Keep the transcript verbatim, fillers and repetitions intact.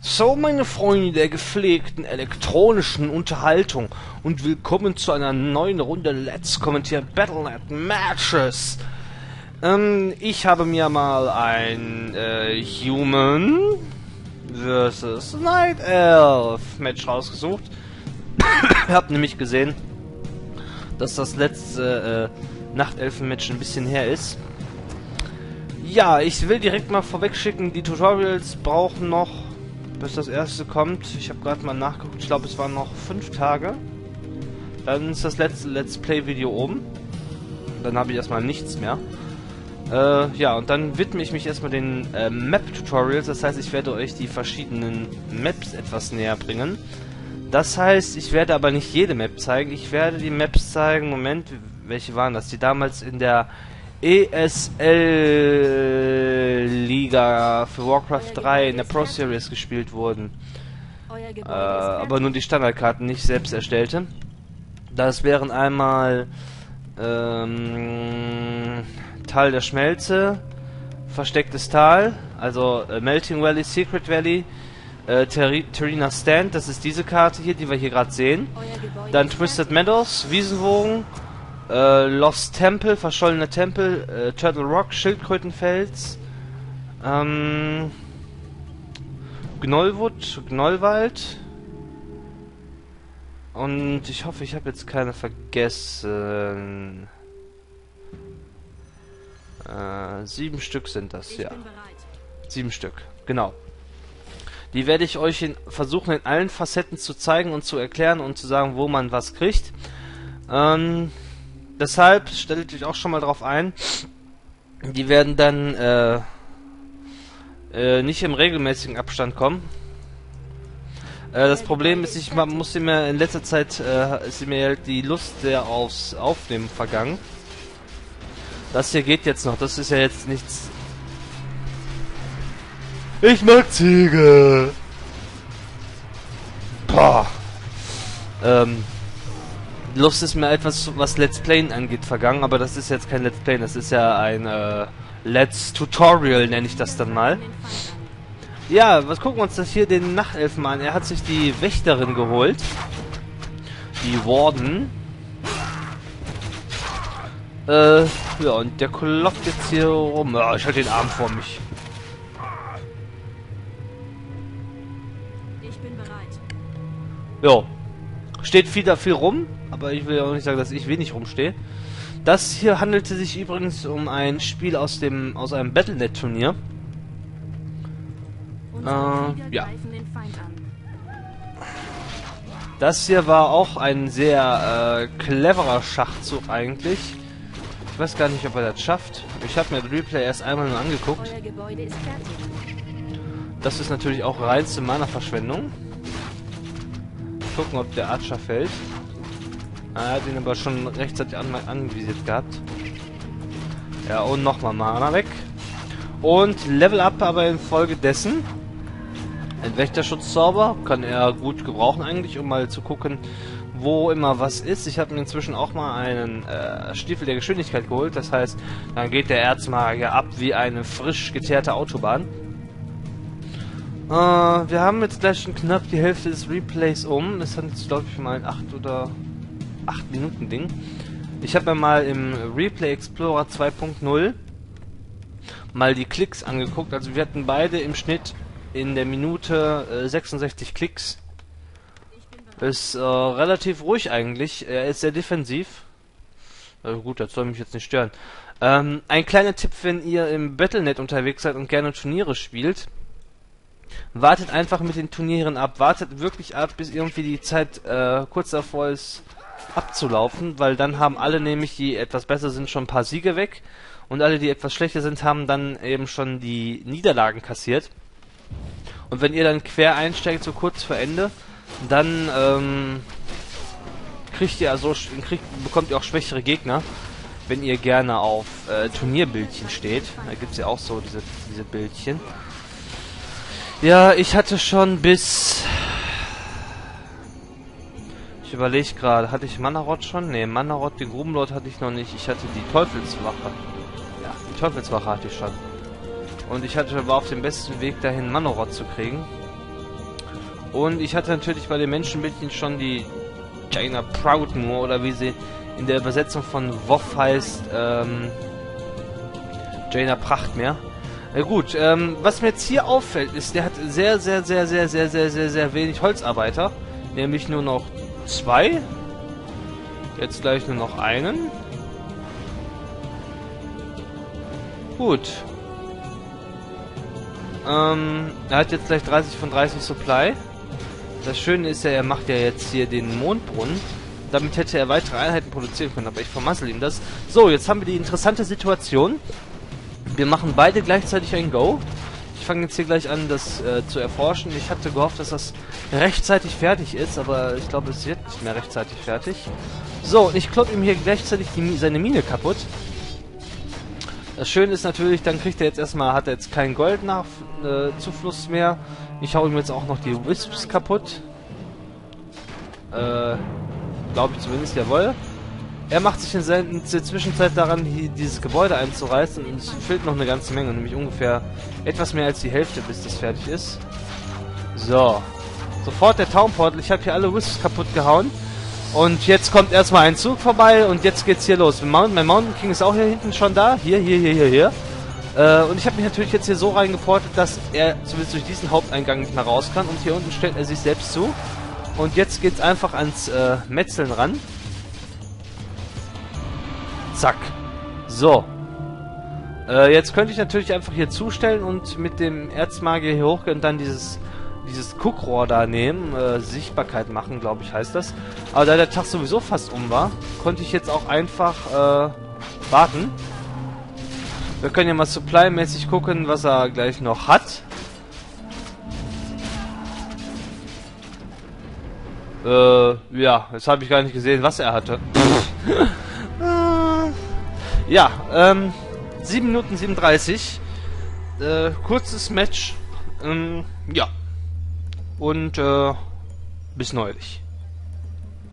So, meine Freunde der gepflegten elektronischen Unterhaltung und willkommen zu einer neuen Runde Let's Kommentieren Battle Punkt net Matches. Ähm, ich habe mir mal ein äh, Human versus Night Elf Match rausgesucht. Ich habe nämlich gesehen, dass das letzte äh, Nachtelfen-Match ein bisschen her ist. Ja, ich will direkt mal vorweg schicken, die Tutorials brauchen noch, bis das erste kommt. Ich habe gerade mal nachgeguckt, ich glaube es waren noch fünf Tage. Dann ist das letzte Let's Play-Video oben. Dann habe ich erstmal nichts mehr. Äh, ja, und dann widme ich mich erstmal den äh, Map-Tutorials. Das heißt, ich werde euch die verschiedenen Maps etwas näher bringen. Das heißt, ich werde aber nicht jede Map zeigen. Ich werde die Maps zeigen. Moment, welche waren das? Die damals in der E S L-Liga für Warcraft drei in der Pro Series gespielt wurden. Äh, aber nur die Standardkarten, nicht selbst erstellte. Das wären einmal ähm, Tal der Schmelze, Verstecktes Tal, also äh, Melting Valley, Secret Valley, äh, Terina Stand, das ist diese Karte hier, die wir hier gerade sehen. Dann Twisted Meadows, Wiesenwogen, äh, Lost Temple, verschollener Tempel, äh, Turtle Rock, Schildkrötenfels, ähm, Gnollwood, Gnollwald. Und ich hoffe, ich habe jetzt keine vergessen. Äh, sieben Stück sind das, ja. Sieben Stück, genau. Die werde ich euch in, versuchen in allen Facetten zu zeigen und zu erklären und zu sagen, wo man was kriegt. Ähm, deshalb stellt euch auch schon mal drauf ein. Die werden dann äh, äh, nicht im regelmäßigen Abstand kommen. Äh, das Problem ist, ich musste mir in letzter Zeit äh, ist mir halt die Lust sehr aufs Aufnehmen vergangen. Das hier geht jetzt noch. Das ist ja jetzt nichts. Ich mag Ziege. Boah. Ähm, Lust ist mir etwas, was Let's Playen angeht, vergangen, aber das ist jetzt kein Let's Play, das ist ja ein äh, Let's Tutorial, nenne ich das dann mal. Ja, was gucken wir uns das hier den Nachtelfen an? Er hat sich die Wächterin geholt. Die Warden. Äh, ja, und der klopft jetzt hier rum. Ja, ich halte den Arm vor mich. Jo. Steht viel da viel rum, aber ich will ja auch nicht sagen, dass ich wenig rumstehe. Das hier handelte sich übrigens um ein Spiel aus dem aus einem Battle Punkt net Turnier. Äh, ja. Das hier war auch ein sehr äh, cleverer Schachzug eigentlich. Ich weiß gar nicht, ob er das schafft. Ich habe mir das Replay erst einmal nur angeguckt. Das ist natürlich auch reinste Mana-Verschwendung. Gucken, ob der Archer fällt. Er hat ihn aber schon rechtzeitig an anvisiert gehabt. Ja, und nochmal Mana weg. Und Level Up aber infolgedessen. Ein Wächterschutzzauber kann er gut gebrauchen eigentlich, um mal zu gucken, wo immer was ist. Ich habe mir inzwischen auch mal einen äh, Stiefel der Geschwindigkeit geholt. Das heißt, dann geht der Erzmagier ab wie eine frisch geteerte Autobahn. Äh, wir haben jetzt gleich schon knapp die Hälfte des Replays um. Es hat jetzt, glaube ich, mal ein acht oder acht Minuten Ding. Ich habe mir mal im Replay Explorer zwei Punkt null mal die Klicks angeguckt. Also wir hatten beide im Schnitt in der Minute äh, sechsundsechzig Klicks. Ist äh, relativ ruhig eigentlich. Er ist sehr defensiv. Äh, gut, das soll mich jetzt nicht stören. Ähm, ein kleiner Tipp, wenn ihr im Battle Punkt net unterwegs seid und gerne Turniere spielt. Wartet einfach mit den Turnieren ab. Wartet wirklich ab, bis irgendwie die Zeit äh, kurz davor ist abzulaufen, weil dann haben alle nämlich, die etwas besser sind, schon ein paar Siege weg. Und alle, die etwas schlechter sind, haben dann eben schon die Niederlagen kassiert. Und wenn ihr dann quer einsteigt, so kurz vor Ende, dann ähm, kriegt ihr also kriegt, bekommt ihr auch schwächere Gegner, wenn ihr gerne auf äh, Turnierbildchen steht. Da gibt es ja auch so diese, diese Bildchen. Ja, ich hatte schon bis... Ich überlege gerade, hatte ich Manarod schon? Ne, Manarod, den Grubenlord hatte ich noch nicht. Ich hatte die Teufelswache. Ja, die Teufelswache hatte ich schon. Und ich hatte, war auf dem besten Weg dahin, Manarod zu kriegen. Und ich hatte natürlich bei den Menschenbildchen schon die Jaina Proudmoore, oder wie sie in der Übersetzung von WoW heißt, ähm, Jaina Prachtmeer. Na gut, ähm, was mir jetzt hier auffällt, ist, der hat sehr, sehr, sehr, sehr, sehr, sehr, sehr, sehr wenig Holzarbeiter. Nämlich nur noch zwei. Jetzt gleich nur noch einen. Gut. Ähm, er hat jetzt gleich dreißig von dreißig Supply. Das Schöne ist ja, er macht ja jetzt hier den Mondbrunnen. Damit hätte er weitere Einheiten produzieren können, aber ich vermassel ihm das. So, jetzt haben wir die interessante Situation. Wir machen beide gleichzeitig ein Go. Ich fange jetzt hier gleich an, das äh, zu erforschen. Ich hatte gehofft, dass das rechtzeitig fertig ist, aber ich glaube, es wird nicht mehr rechtzeitig fertig. So, und ich klopp ihm hier gleichzeitig die, seine Mine kaputt. Das Schöne ist natürlich, dann kriegt er jetzt erstmal, hat er jetzt keinen Goldnachzufluss äh, mehr. Ich hau ihm jetzt auch noch die Wisps kaputt. Äh, glaube ich zumindest, jawohl. Er macht sich in der Zwischenzeit daran, hier dieses Gebäude einzureißen, und es fehlt noch eine ganze Menge, nämlich ungefähr etwas mehr als die Hälfte, bis das fertig ist. So. Sofort der Townportal. Ich habe hier alle Wisps kaputt gehauen. Und jetzt kommt erstmal ein Zug vorbei und jetzt geht's hier los. Mein Mountain King ist auch hier hinten schon da. Hier, hier, hier, hier, hier. Äh, und ich habe mich natürlich jetzt hier so reingeportet, dass er zumindest durch diesen Haupteingang nicht mehr raus kann. Und hier unten stellt er sich selbst zu. Und jetzt geht's einfach ans äh, Metzeln ran. Zack. So. Äh, jetzt könnte ich natürlich einfach hier zustellen und mit dem Erzmagier hier hochgehen und dann dieses dieses Guckrohr da nehmen. Äh, Sichtbarkeit machen, glaube ich, heißt das. Aber da der Tag sowieso fast um war, konnte ich jetzt auch einfach äh, warten. Wir können ja mal supply-mäßig gucken, was er gleich noch hat. Äh, ja, jetzt habe ich gar nicht gesehen, was er hatte. Ja, ähm, sieben Minuten siebenunddreißig. Äh, kurzes Match. Ähm, ja. Und, äh, bis neulich.